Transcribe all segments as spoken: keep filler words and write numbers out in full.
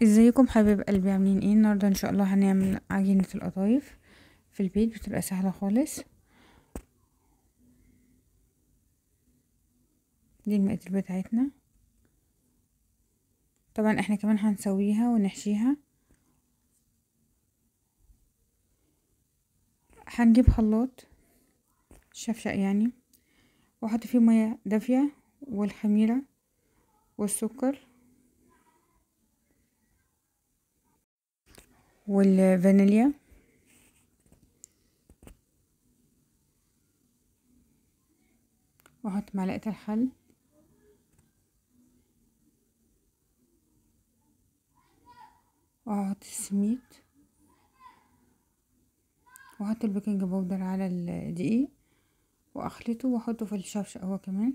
ازيكم حبايب قلبي، عاملين ايه؟ النهارده ان شاء الله هنعمل عجينة القطايف في البيت، بتبقى سهلة خالص. دي المقادير بتاعتنا. طبعا احنا كمان هنسويها ونحشيها. هنجيب خلاط شفشق يعني، واحط فيه مية دافية والخميرة والسكر والفانيليا، واحط معلقة الخل واحط السميد واحط البيكنج باودر على الدقيق واخلطه واحطه في الشفشق هو كمان.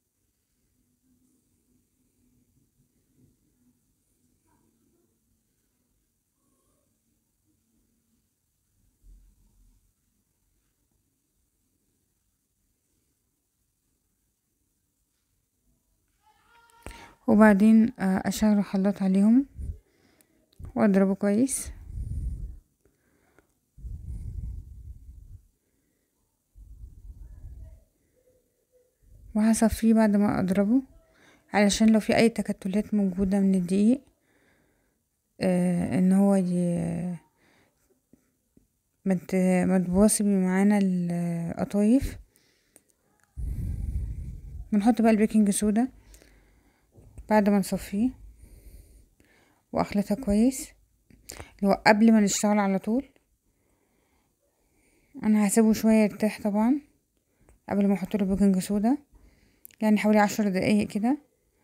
وبعدين اشغل الخلاط عليهم واضربه كويس. وهصفيه بعد ما اضربه علشان لو في اي تكتلات موجودة من الدقيق آه ان هو ي... مت... متبوظي معانا القطايف. بنحط بقى البيكنج سودا بعد ما نصفيه واخلطها كويس، اللي هو قبل ما نشتغل على طول. انا هسيبه شويه يرتاح طبعا قبل ما احط له بيكنج سودا، يعني حوالي عشر دقايق كده.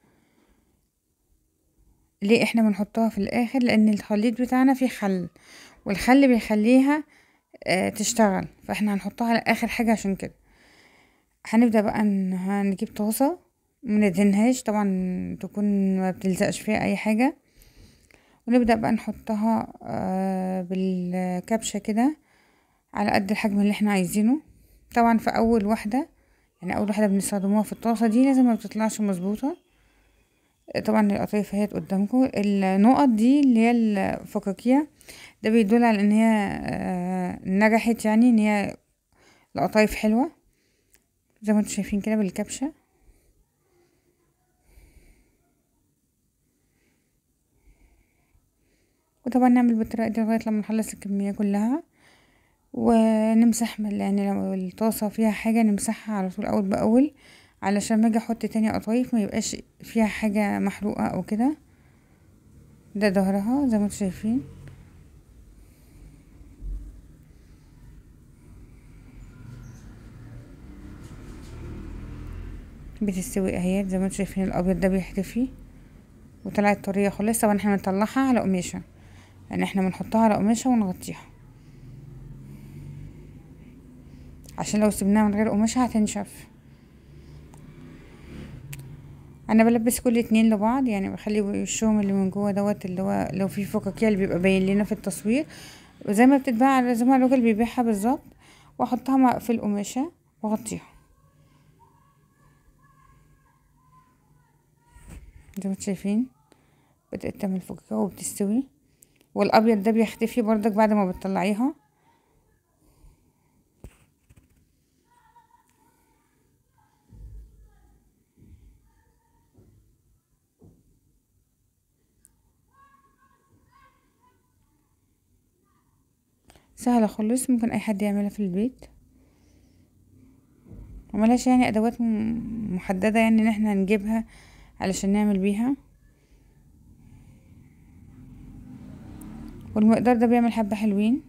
ليه احنا بنحطها في الاخر؟ لان الخليط بتاعنا فيه خل، والخل بيخليها اه تشتغل، فاحنا هنحطها على اخر حاجه عشان كده. هنبدا بقى هنجيب طاسه مندهنهاش طبعا، تكون ما بتلزقش فيها اي حاجه، ونبدأ بقى نحطها آه بالكبشة كده على قد الحجم اللي احنا عايزينه. طبعا في اول واحدة، يعني اول واحدة بنستخدموها في الطاسة دي لازم ما بتطلعش مظبوطة. طبعا القطايف اهيت قدامكم، النقط دي اللي هي الفقاقيع ده بيدل على ان هي آه نجحت، يعني ان هي القطايف حلوة زي ما انتم شايفين كده بالكبشة. وطبعا نعمل بالطريقة دي لغاية لما نخلص الكمية كلها، ونمسح يعني لو الطاسة فيها حاجة نمسحها على طول اول باول، علشان ما اجي احط تاني قطايف ما يبقاش فيها حاجة محروقة او كده. ده ظهرها زي ما انتم شايفين. بتستوي اهيت زي ما انتم شايفين، الابيض ده بيختفي وطلعت طرية خالص. طبعا احنا بنطلعها على قماشة، يعني احنا بنحطها على قماشة ونغطيها، عشان لو سيبناها من غير قماشة هتنشف. انا بلبس كل اتنين لبعض، يعني بخلي وشهم اللي من جوه دوت اللي هو لو في فقاقيع اللي بيبقى باين لنا في التصوير، وزي ما بتتباع زي ما الراجل بيبيعها بالظبط، واحطها في القماشة واغطيها زي ما انتم شايفين. بدأت تعمل فقاقيع وبتستوي، والابيض ده بيختفي برضك بعد ما بتطلعيها. سهلة خالص، ممكن اي حد يعملها في البيت، وملهاش يعني ادوات محددة يعني ان احنا نجيبها علشان نعمل بيها. والمقدار ده بيعمل حبة حلوين.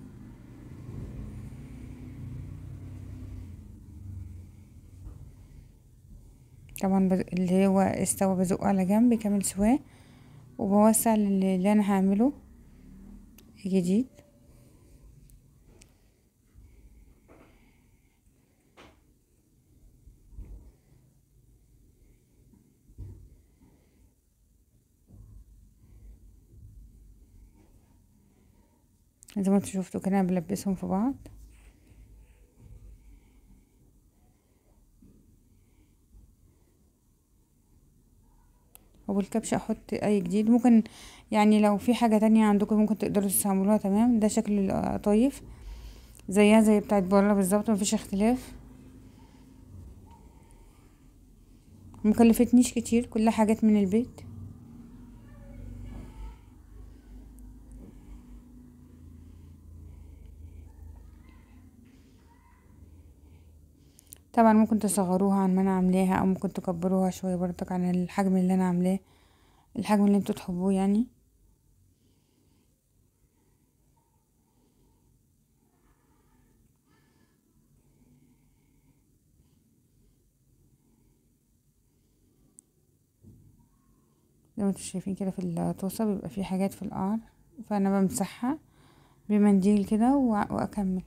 طبعا بز... اللي هو استوى بزقه على جنب كامل سواه، وبوسع اللي, اللي انا هعمله جديد. زي ما انتوا شفتوا كده بلبسهم في بعض. والكبش احط اي جديد. ممكن يعني لو في حاجة تانية عندكم ممكن تقدروا تستعملوها. تمام، ده شكل القطايف زيها زي بتاعت بره بالظبط، مفيش اختلاف. مكلفتنيش كتير، كلها حاجات من البيت. طبعا ممكن تصغروها عن ما انا عاملاها، او ممكن تكبروها شويه برضك عن الحجم اللي انا عاملاه، الحجم اللي انتوا تحبوه يعني. زي ما انتوا شايفين كده في الطاسه بيبقى في حاجات في القعر، فانا بمسحها بمنديل كده وأ- واكمل.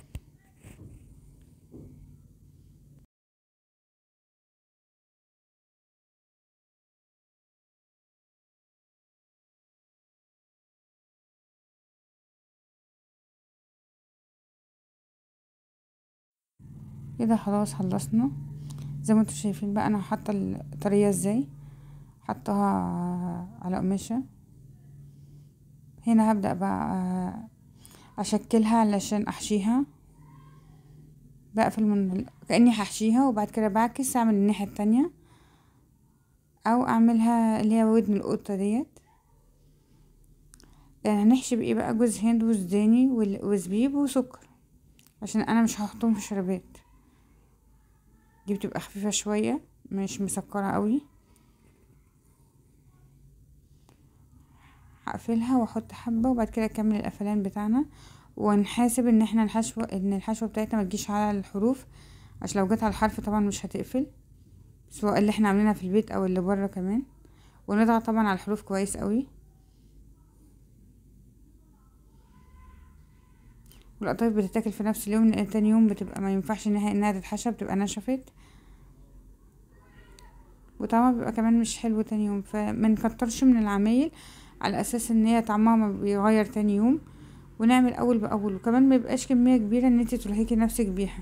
كده خلاص خلصنا. زي ما انتوا شايفين بقى انا حاطه الطريه ازاي، حطها على قماشه. هنا هبدأ بقى اشكلها علشان احشيها. بقفل من كأني هحشيها، وبعد كده بعكس اعمل الناحية التانية، او اعملها اللي هي ودن القطة ديت. آه، هنحشي بايه بقى؟ جوز هند وزداني وال- وزبيب وسكر، عشان انا مش هحطهم في شربات. دي بتبقى خفيفة شوية، مش مسكرة قوي. هقفلها واحط حبة، وبعد كده اكمل القفلان بتاعنا. ونحاسب ان احنا الحشوة ان الحشوة بتاعتنا ما تجيش على الحروف، عشان لو جت على الحرف طبعا مش هتقفل، سواء اللي احنا عاملينها في البيت او اللي بره كمان. ونضغط طبعا على الحروف كويس قوي. والقطايف بتتاكل في نفس اليوم، لان تاني يوم بتبقى ما ينفعش انها انها تتحشى، بتبقى نشفت، وطعمها بيبقى كمان مش حلو تاني يوم. فما نكترش من العمايل على اساس ان هي طعمها ما بيغير تاني يوم. ونعمل اول باول، وكمان ما يبقاش كميه كبيره ان انت تلهيكي نفسك بيها.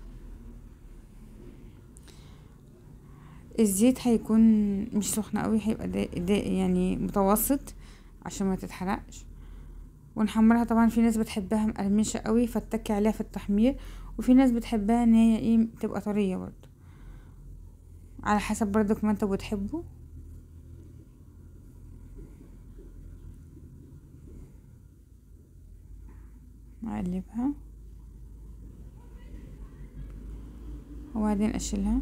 الزيت هيكون مش سخن قوي، هيبقى دا دا يعني متوسط عشان ما تتحرقش. ونحمرها طبعا. في ناس بتحبها مقرمشه قوي فتتكي عليها في التحمير، وفي ناس بتحبها ان هي ايه تبقى طريه برضه، على حسب برضك ما انتوا بتحبوا. اقلبها وبعدين اشيلها.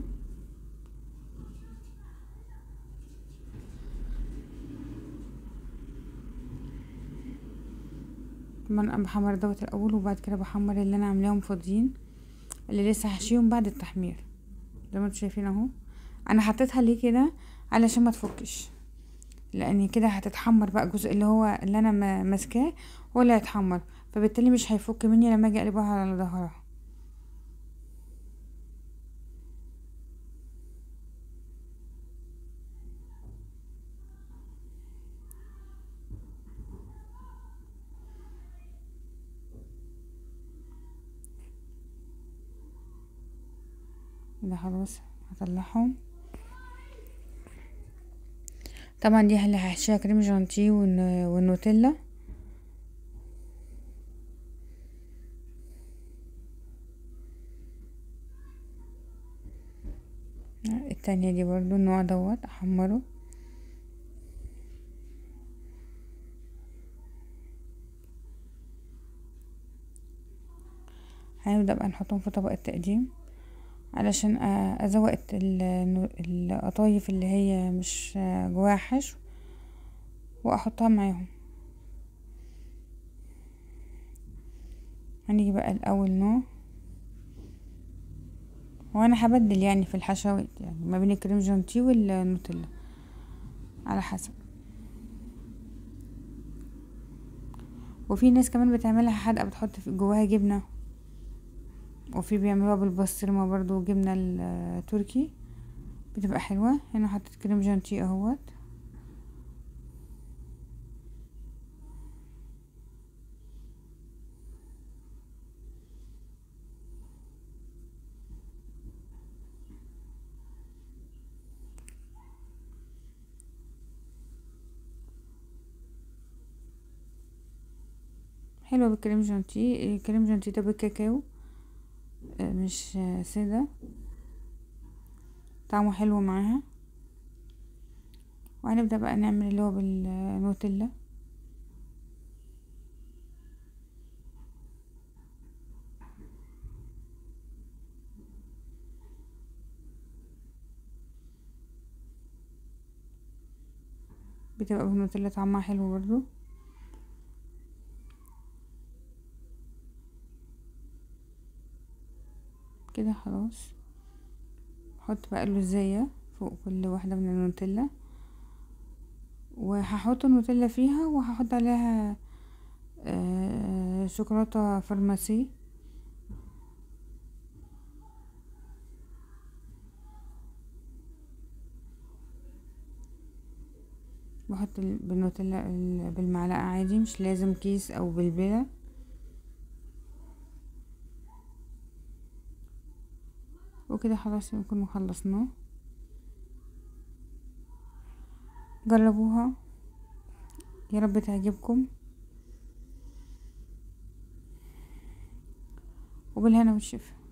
طبعا انا بحمر دوت الاول، وبعد كده بحمر اللي انا عاملاهم فاضيين، اللي لسه هحشيهم بعد التحمير. زي ما انتوا شايفين اهو. انا حطيتها ليه كده؟ علشان ما تفكش، لان كده هتتحمر بقى الجزء اللي هو اللي انا ما- ماسكاه هو اللي هيتحمر، فبالتالي مش هيفك مني لما اجي اقلبها على ظهرها. كده خلاص هطلعهم. طبعا دي اللي هحشيها كريم جانتيه والن- والنوتيلا. التانية دي برضو النوع دوت احمره. هنبدأ بقى نحطهم في طبق التقديم، علشان أ- ازوق ال- القطايف اللي هي مش جواها حشو، واحطها معاهم. هنيجي بقى الاول نوع، وانا هبدل يعني في الحشوات يعني ما بين الكريم جانتيه والنوتيلا على حسب. وفي ناس كمان بتعملها حادقة، بتحط في جواها جبنة، وفي بيعملوها بالبسطرمة برضو، جبنة التركي بتبقى حلوة. هنا حطيت كريم جانتيه اهوت. حلوة بالكريم جانتيه. الكريم جانتيه ده بالكاكاو مش سادة، طعمه حلو معاها. وهنبدأ بقى نعمل اللي هو بالنوتيلا. بتبقى بالنوتيلا طعمها حلو برضو. كده خلاص. هحط بقى اللوزية فوق كل واحدة من النوتيلا، وهحط النوتيلا فيها وهحط عليها آه شوكولاتة فارماسي. بحط بالنوتيلا بالمعلقة عادي، مش لازم كيس او بالبلة. وكده خلاص نكون خلصناه. جربوها يا رب تعجبكم، وبالهنا والشفا.